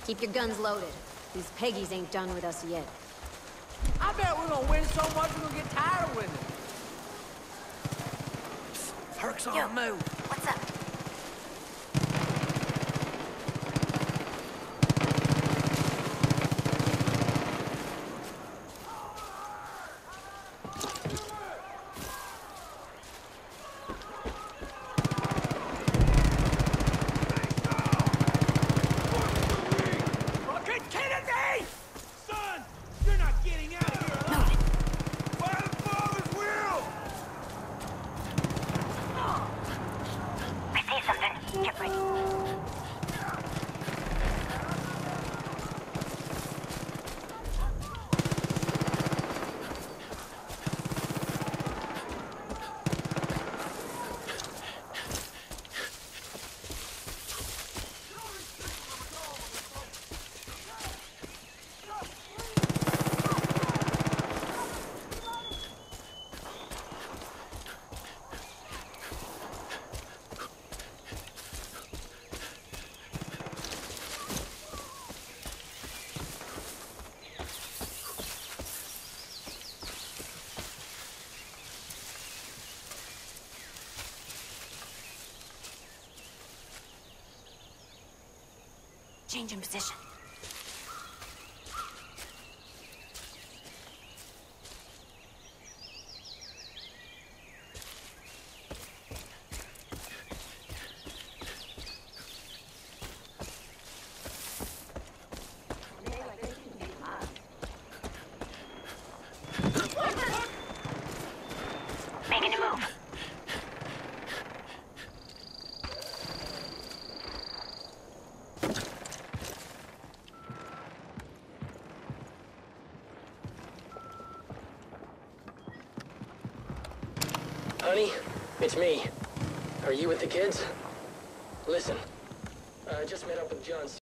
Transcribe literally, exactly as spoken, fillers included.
Keep your guns loaded. These Peggies ain't done with us yet. I bet we're gonna win so much we're gonna get tired of winning. Hurk's on Yo, the move. What's up? Get ready. Change in position. Making a move. Honey, it's me. Are you with the kids? Listen, I just met up with John.